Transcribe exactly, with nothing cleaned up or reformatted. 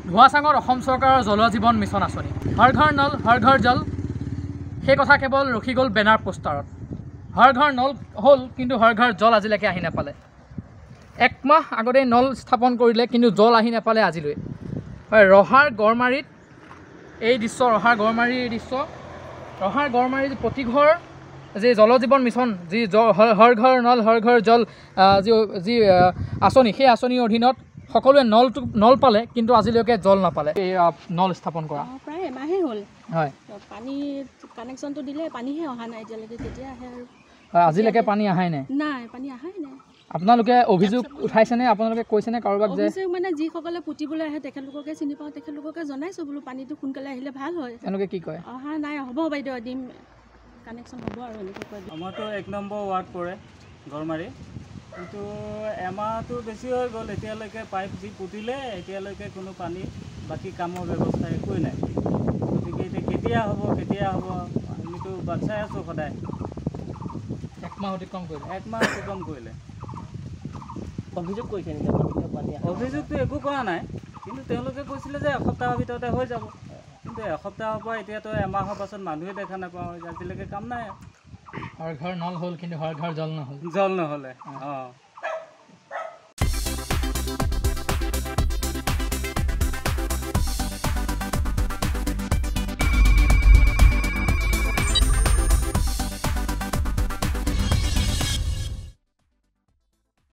ধোৱাচাঙত অসম চৰকাৰৰ জল জীৱন মিছন আঁচনি হৰ ঘৰ নল হৰ ঘৰ জল সেই কথা কেৱল ৰখি গ'ল বেনাৰ পোষ্টাৰত হৰ ঘৰ নল হ'ল কিন্তু হৰ ঘৰ জল আজিলৈকে আহি নাপালে একমাহ আগতে নল স্থাপন কৰিলে কিন্তু জল আহি নাপালে আজিলৈ হয় ৰহাৰ গড়মাৰীত এই দৃশ্য ৰহাৰ গড়মাৰীৰ এই দৃশ্য ৰহাৰ গড়মাৰীৰ প্ৰতি ঘৰ যি জল জীৱন মিছন যি হৰ ঘৰ নল হৰ ঘৰ জল যি যি আঁচনি সেই আঁচনিৰ অধীনত সকলোৱে নলটো নল পালে কিন্তু আজিলৈকে জল নাপালে এই নল স্থাপন কৰা প্ৰায় এমাহেই হ'ল হয় পানী কানেকশ্যনটো দিলে পানীহে অহা নাই এতিয়ালৈকে কেতিয়া আহে আৰু আজিলৈকে পানী আহাই নাই নাই পানী আহাই নাই আপোনালোকে অভিযোগ উঠাইছেনে আপোনালোকে কৈছেনে কাৰোবাক যে অভিযোগ মানে যিসকলে পুতিবলৈ আহে তেখেতলোককে চিনি পাওঁ তেখেতলোককে জনাইছোঁ বোলো পানীটো সোনকালে আহিলে ভাল হয় তেওঁলোকে কি কয় অহা নাই হ'ব বাইদেউ দিম কানেকশ্যন হ'ব আৰু এনেকৈ কয় আমাৰতো এক নম্বৰ ৱাৰ্ড পৰে গড়মাৰী কিন্তু এমাহটো বেছি হৈ গ'ল এতিয়ালৈকে পাইপ যি পুতিলে এতিয়ালৈকে কোনো পানী বাকী কামৰ ব্যৱস্থা একোৱেই নাই গতিকে এতিয়া কেতিয়া হ'ব কেতিয়া হ'ব আমিতো বাট চাই আছোঁ সদায় একমাহ অতিক্ৰম কৰিলে একমাহ অতিক্ৰম কৰিলে অভিযোগ কৰিছে নেকি অভিযোগটো একো কৰা নাই কিন্তু তেওঁলোকে কৈছিলে যে এসপ্তাহৰ ভিতৰতে হৈ যাব কিন্তু এসপ্তাহৰ পৰা এতিয়াতো এমাহৰ পাছত মানুহে দেখা নাপাওঁ আজিলৈকে কাম নাই হৰ ঘৰ নল হ'ল কিন্তু হৰ ঘৰ জল নহ'ল জল নহ'লে অঁ